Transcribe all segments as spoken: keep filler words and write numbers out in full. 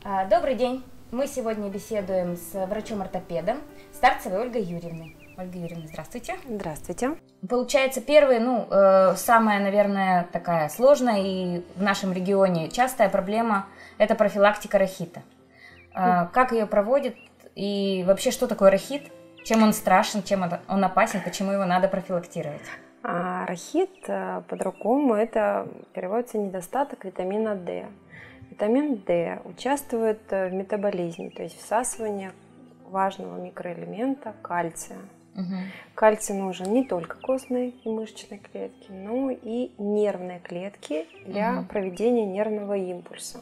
А, Добрый день! Мы сегодня беседуем с врачом-ортопедом Старцевой Ольгой Юрьевной. Ольга Юрьевна, здравствуйте. Здравствуйте. Получается, первая, ну, э, самая, наверное, такая сложная и в нашем регионе частая проблема – это профилактика рахита. Э, как ее проводят и вообще, что такое рахит? Чем он страшен, чем он опасен, почему его надо профилактировать? А рахит по-другому это переводится недостаток витамина D. Витамин D участвует в метаболизме, то есть всасывании важного микроэлемента кальция. Угу. Кальций нужен не только костной и мышечной клетке, но и нервной клетке для угу. проведения нервного импульса.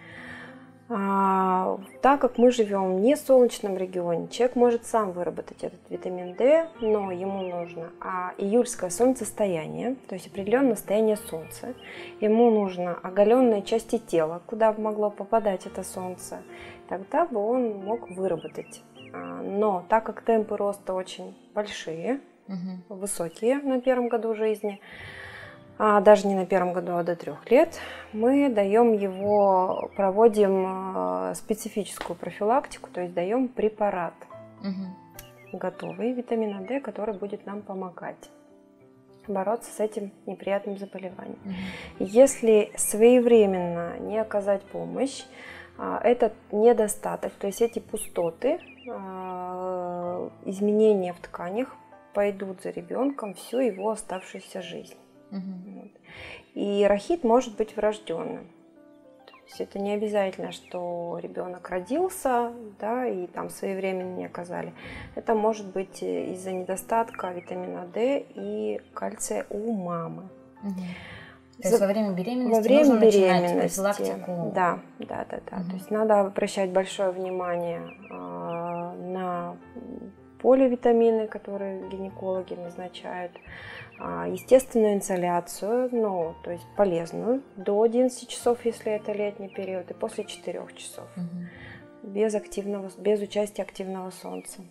А, так как мы живем не в солнечном регионе, человек может сам выработать этот витамин D, но ему нужно а июльское солнцестояние, то есть определенное состояние солнца. Ему нужно оголенные части тела, куда бы могло попадать это солнце, тогда бы он мог выработать. А, но так как темпы роста очень большие, угу. высокие на первом году жизни, а даже не на первом году, а до трех лет, мы даем его, проводим специфическую профилактику, то есть даем препарат угу. готовый витамина D, который будет нам помогать бороться с этим неприятным заболеванием. Угу. Если своевременно не оказать помощь, этот недостаток, то есть эти пустоты, изменения в тканях пойдут за ребенком всю его оставшуюся жизнь. Угу. И рахит может быть врожденным. То есть это не обязательно, что ребенок родился, да, и там своевременно не оказали. Это может быть из-за недостатка витамина D и кальция у мамы. Угу. То есть во время беременности во время нужно беременности, начинать профилактику? Да, да, да, да. Угу. То есть надо обращать большое внимание э, на поливитамины, которые гинекологи назначают, естественную инсоляцию, ну, то есть полезную, до одиннадцати часов, если это летний период, и после четырёх часов, угу. без, активного, без участия активного солнца.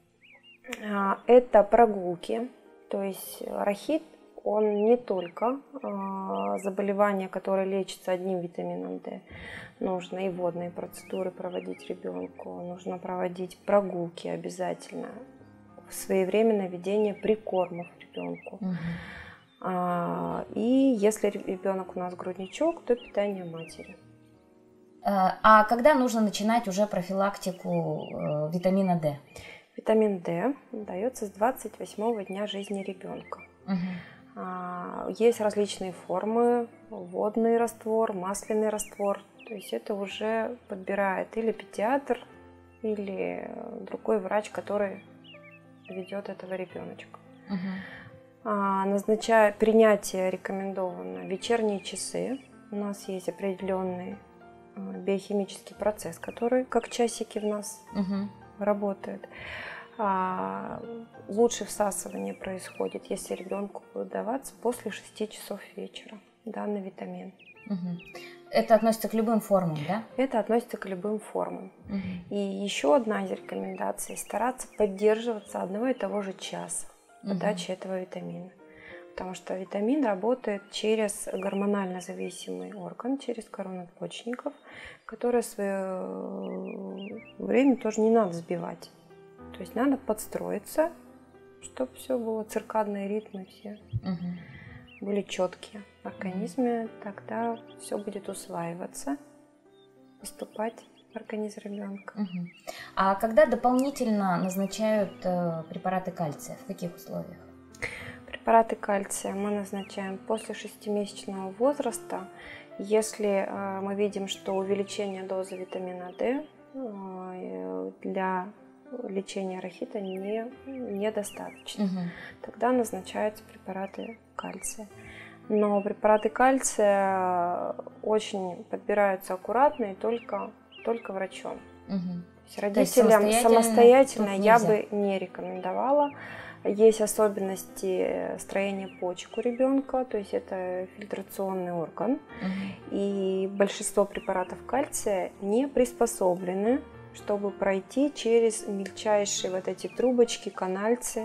Это прогулки, то есть рахит, он не только заболевание, которое лечится одним витамином D, нужно и водные процедуры проводить ребенку, нужно проводить прогулки обязательно, своевременное ведение прикормов ребенку. Угу. А, и если ребенок у нас грудничок, то питание матери. А когда нужно начинать уже профилактику э, витамина D? Витамин D дается с двадцать восьмого дня жизни ребенка. Угу. А, есть различные формы: водный раствор, масляный раствор. То есть это уже подбирает или педиатр, или другой врач, который ведет этого ребеночка. Угу. А, назначаю, принятие рекомендовано вечерние часы. У нас есть определенный биохимический процесс, который как часики в нас угу. работает. А, лучше всасывание происходит, если ребенку будет даваться после шести часов вечера данный витамин. Угу. Это относится к любым формам, да? Это относится к любым формам. Угу. И еще одна из рекомендаций – стараться поддерживаться одного и того же часа подачи угу. этого витамина. Потому что витамин работает через гормонально зависимый орган, через корону надпочечников, который свое время тоже не надо сбивать. То есть надо подстроиться, чтобы все было, циркадные ритмы все. Угу. были четкие в организме, тогда все будет усваиваться, поступать в организм ребенка. Угу. А когда дополнительно назначают э, препараты кальция, в каких условиях? Препараты кальция мы назначаем после шестимесячного возраста, если э, мы видим, что увеличение дозы витамина D э, для лечения рахита не, недостаточно. Угу. Тогда назначаются препараты кальция. Но препараты кальция очень подбираются аккуратно и только, только врачом. Угу. То есть родителям То есть самостоятельно, самостоятельно я бы не рекомендовала. Есть особенности строения почек у ребенка, то есть это фильтрационный орган. Угу. И большинство препаратов кальция не приспособлены, чтобы пройти через мельчайшие вот эти трубочки, канальцы.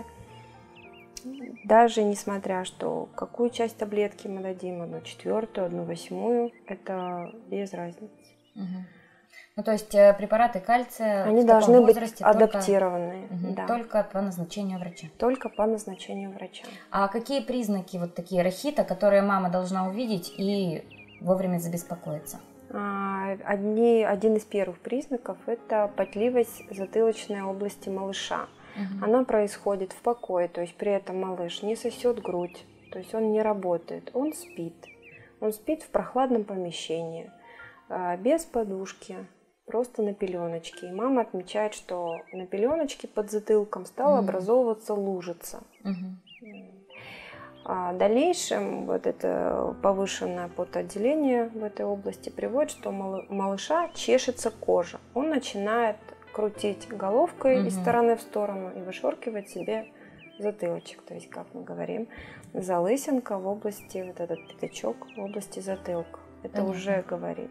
Даже несмотря, что какую часть таблетки мы дадим, одну четвертую, одну восьмую, это без разницы. Угу. Ну, то есть препараты кальция они в должны быть возрасте адаптированные. Только, да. только по назначению врача. Только по назначению врача. А какие признаки вот такие рахита, которые мама должна увидеть и вовремя забеспокоиться? Одни, один из первых признаков – это потливость затылочной области малыша. Угу. Она происходит в покое, то есть при этом малыш не сосет грудь, то есть он не работает, он спит. Он спит в прохладном помещении, без подушки, просто на пеленочке. И мама отмечает, что на пеленочке под затылком стала угу. образовываться лужица. Угу. А в дальнейшем вот это повышенное потоотделение в этой области приводит, что малыша чешется кожа. Он начинает крутить головкой угу. из стороны в сторону и вышоркивать себе затылочек. То есть, как мы говорим, залысинка в области, вот этот пятачок в области затылка. Это Понятно. Уже говорит.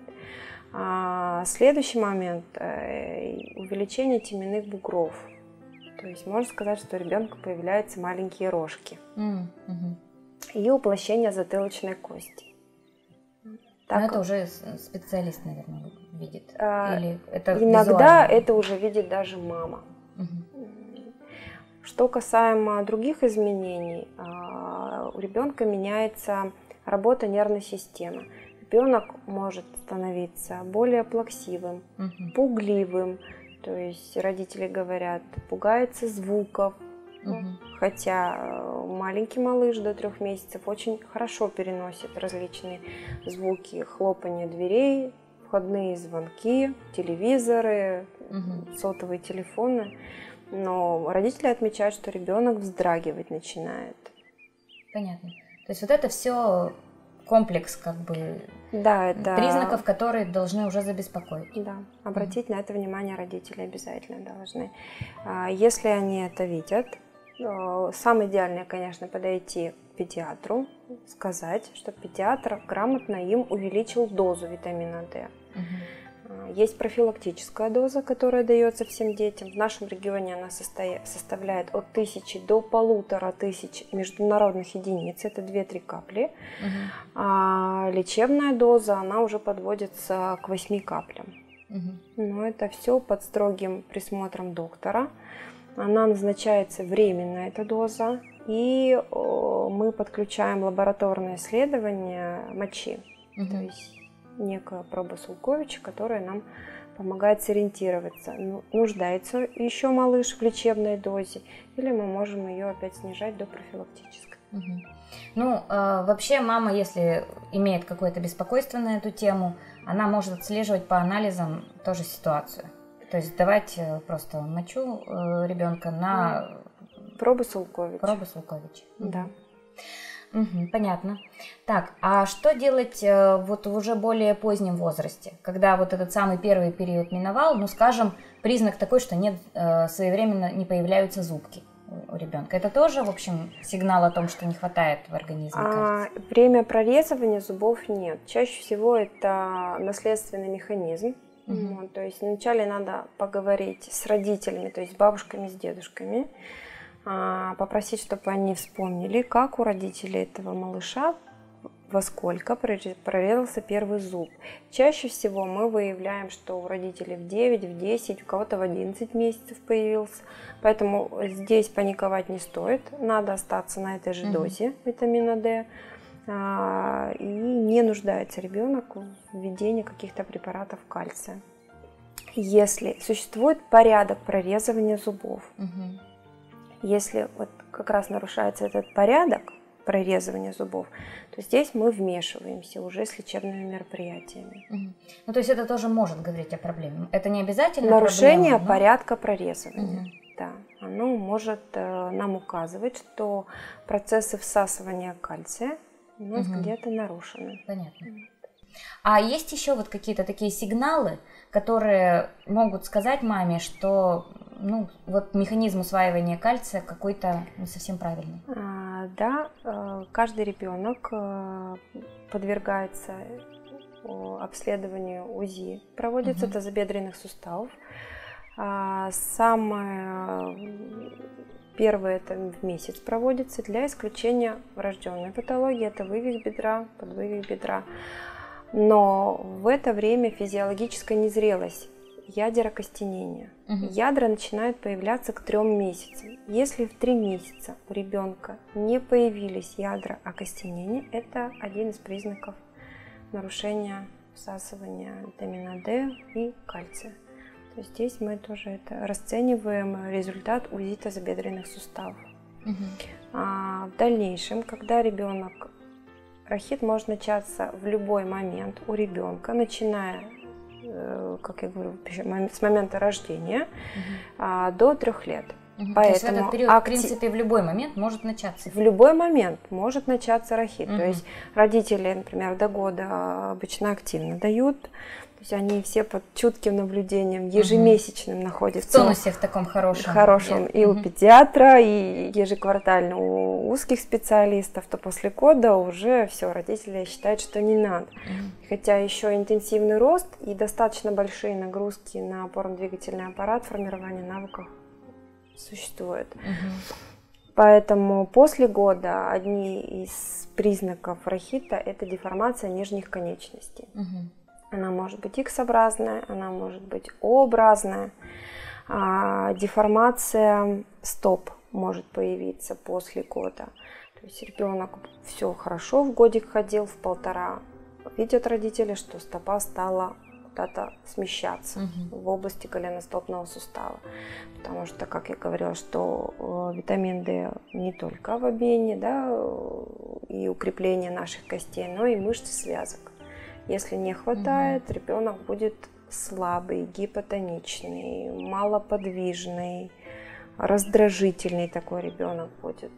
А следующий момент – увеличение теменных бугров. То есть можно сказать, что у ребенка появляются маленькие рожки. Mm-hmm. И уплощение затылочной кости. Так, но это уже специалист, наверное, видит? А, Или это иногда визуально? Это уже видит даже мама. Mm-hmm. Что касаемо других изменений, у ребенка меняется работа нервной системы. Ребенок может становиться более плаксивым, mm-hmm. пугливым. То есть родители говорят, пугается звуков, угу. хотя маленький малыш до трех месяцев очень хорошо переносит различные звуки, хлопанье дверей, входные звонки, телевизоры, угу. сотовые телефоны. Но родители отмечают, что ребенок вздрагивать начинает. Понятно. То есть вот это все комплекс как бы да, это... признаков, которые должны уже забеспокоить. Да, обратить mm-hmm. на это внимание родители обязательно должны. Если они это видят, самое идеальное, конечно, подойти к педиатру, сказать, чтобы педиатр грамотно им увеличил дозу витамина D. Mm-hmm. Есть профилактическая доза, которая дается всем детям. В нашем регионе она состоя... составляет от тысячи до полутора тысяч международных единиц. Это две-три капли. Угу. А лечебная доза, она уже подводится к восьми каплям. Угу. Но это все под строгим присмотром доктора. Она назначается временно, эта доза. И мы подключаем лабораторное исследование мочи. Угу. То есть некая проба Сулковича, которая нам помогает сориентироваться, нуждается еще малыш в лечебной дозе, или мы можем ее опять снижать до профилактической. Угу. Ну, э, вообще мама, если имеет какое-то беспокойство на эту тему, она может отслеживать по анализам тоже ситуацию. То есть давать просто мочу э, ребенка на... Пробу Сулковича. Пробу Сулковича. Да. Угу. Угу, понятно. Так, а что делать э, вот в уже более позднем возрасте, когда вот этот самый первый период миновал, ну, скажем, признак такой, что нет, э, своевременно не появляются зубки у ребенка. Это тоже, в общем, сигнал о том, что не хватает в организме а, время прорезывания зубов нет. Чаще всего это наследственный механизм. Угу. Вот, то есть вначале надо поговорить с родителями, то есть с бабушками, с дедушками, попросить, чтобы они вспомнили, как у родителей этого малыша, во сколько прорезался первый зуб. Чаще всего мы выявляем, что у родителей в девять, в десять, у кого-то в одиннадцать месяцев появился. Поэтому здесь паниковать не стоит. Надо остаться на этой же дозе витамина D. И не нуждается ребенок в введении каких-то препаратов кальция. Если существует порядок прорезывания зубов, угу. Если вот как раз нарушается этот порядок прорезывания зубов, то здесь мы вмешиваемся уже с лечебными мероприятиями. Угу. Ну, то есть это тоже может говорить о проблеме. Это не обязательно нарушение проблема, но... порядка прорезывания. Угу. Да, оно может э, нам указывать, что процессы всасывания кальция у нас угу. где-то нарушены. Понятно. А есть еще вот какие-то такие сигналы, которые могут сказать маме, что ну, вот механизм усваивания кальция какой-то не совсем правильный? А, да, каждый ребенок подвергается обследованию УЗИ, проводится угу. тазобедренных суставов. Самое первое это в месяц проводится для исключения врожденной патологии, это вывих бедра, подвывих бедра. Но в это время физиологическая незрелость ядер окостенения. Угу. Ядра начинают появляться к трем месяцам. Если в три месяца у ребенка не появились ядра окостенения, это один из признаков нарушения всасывания витамина D и кальция. То есть здесь мы тоже это расцениваем результат УЗИ тазобедренных суставов. Угу. А в дальнейшем, когда ребенок, рахит может начаться в любой момент у ребенка, начиная, как я говорю, с момента рождения угу. до трех лет. Угу. Поэтому то есть в этот период, актив... в принципе, в любой момент может начаться? В любой момент может начаться рахит. Угу. То есть родители, например, до года обычно активно дают. То есть они все под чутким наблюдением, ежемесячным угу. находятся. В тонусе в таком хорошем. Хорошем и угу. у педиатра, и ежеквартально у узких специалистов. То после года уже все, родители считают, что не надо. Угу. Хотя еще интенсивный рост и достаточно большие нагрузки на опорно-двигательный аппарат, формирование навыков существует. Угу. Поэтому после года одни из признаков рахита – это деформация нижних конечностей. Угу. Она может быть икс-образная, она может быть О-образная. А, деформация стоп может появиться после года. То есть ребенок все хорошо в годик ходил, в полтора. Видят родители, что стопа стала куда-то смещаться угу. в области голеностопного сустава. Потому что, как я говорила, что витамин D не только в обмене, да, и укрепление наших костей, но и мышц и связок. Если не хватает, угу. ребенок будет слабый, гипотоничный, малоподвижный, раздражительный такой ребенок будет.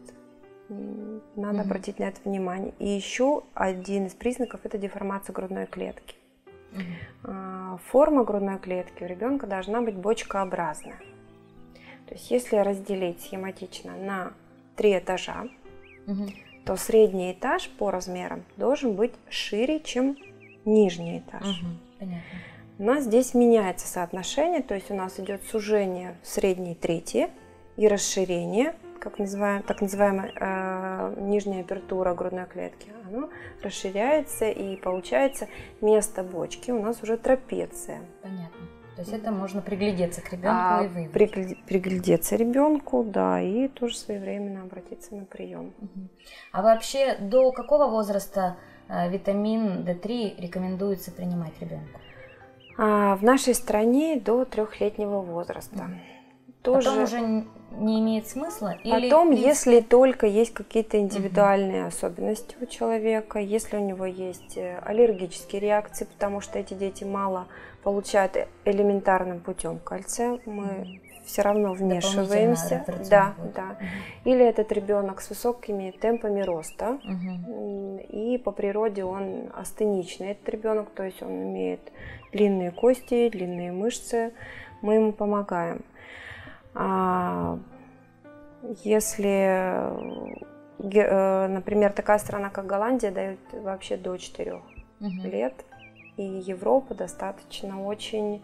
Надо угу. обратить на это внимание. И еще один из признаков – это деформация грудной клетки. Угу. Форма грудной клетки у ребенка должна быть бочкообразная. То есть если разделить схематично на три этажа, угу. то средний этаж по размерам должен быть шире, чем нижний этаж. Угу, понятно. У нас здесь меняется соотношение, то есть у нас идет сужение в средней трети и расширение, как называем, так называемая э, нижняя апертура грудной клетки. Оно расширяется и получается место бочки у нас уже трапеция. Понятно. То есть это можно приглядеться к ребенку а, и выявить. Пригля- приглядеться ребенку, да, и тоже своевременно обратиться на прием. Угу. А вообще до какого возраста витамин дэ три рекомендуется принимать ребенку? А, в нашей стране до трехлетнего возраста. Mm. Тоже... Потом уже не имеет смысла? Потом, или... если только есть какие-то индивидуальные mm-hmm. особенности у человека, если у него есть аллергические реакции, потому что эти дети мало получают элементарным путем кальция, мы mm-hmm. все равно вмешиваемся. Да, да. Угу. Или этот ребенок с высокими темпами роста, угу. и по природе он астеничный, этот ребенок, то есть он имеет длинные кости, длинные мышцы, мы ему помогаем. А если, например, такая страна, как Голландия, дает вообще до четырёх угу. лет, и Европа достаточно очень,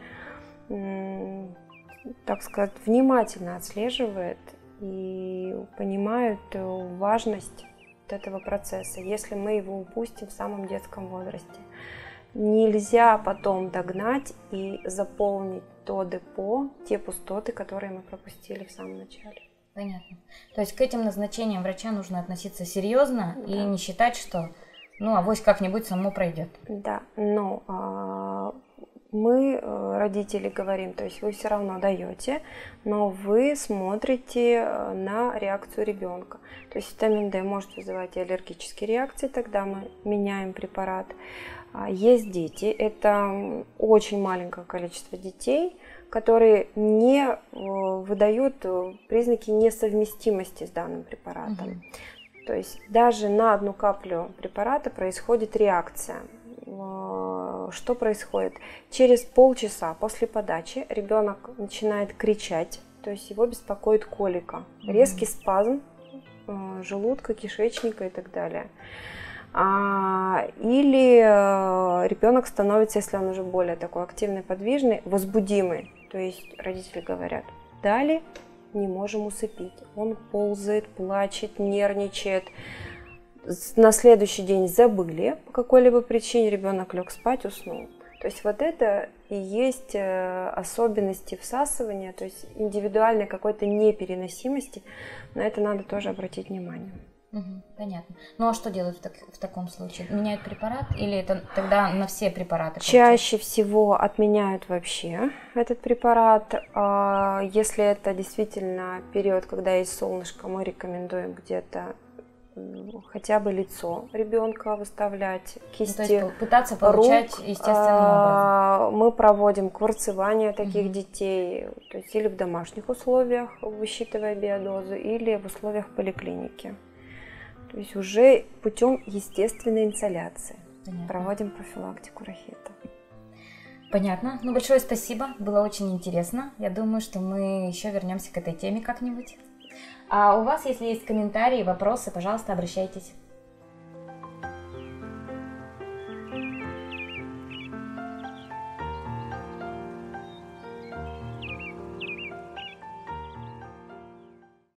так сказать, внимательно отслеживает и понимают важность вот этого процесса, если мы его упустим в самом детском возрасте. Нельзя потом догнать и заполнить то депо, те пустоты, которые мы пропустили в самом начале. Понятно. То есть к этим назначениям врача нужно относиться серьезно, да. и не считать, что ну авось как-нибудь само пройдет. Да, но а, мы, родители, говорим, то есть вы все равно даете, но вы смотрите на реакцию ребенка. То есть витамин D может вызывать и аллергические реакции, тогда мы меняем препарат. Есть дети, это очень маленькое количество детей, которые не выдают признаки несовместимости с данным препаратом. Угу. То есть даже на одну каплю препарата происходит реакция. Что происходит? Через полчаса после подачи ребенок начинает кричать, то есть его беспокоит колика, угу. резкий спазм желудка, кишечника и так далее. А, или э, ребенок становится, если он уже более такой активный, подвижный, возбудимый. То есть родители говорят, дали, не можем усыпить. Он ползает, плачет, нервничает. на следующий день забыли по какой-либо причине, ребенок лег спать, уснул. То есть вот это и есть особенности всасывания, то есть индивидуальной какой-то непереносимости. На это надо тоже обратить внимание. Угу, понятно. Ну а что делают в, так, в таком случае? Меняют препарат или это тогда на все препараты? Чаще всего отменяют вообще этот препарат. Если это действительно период, когда есть солнышко, мы рекомендуем где-то хотя бы лицо ребенка выставлять, кисти, ну, то есть пытаться получать рук. Естественным образом. Мы проводим курсование таких mm-hmm. детей, то есть или в домашних условиях, высчитывая биодозу, или в условиях поликлиники. То есть уже путем естественной инсоляции. Понятно. Проводим профилактику рахита. Понятно. Ну, большое спасибо. Было очень интересно. Я думаю, что мы еще вернемся к этой теме как-нибудь. А у вас, если есть комментарии, вопросы, пожалуйста, обращайтесь.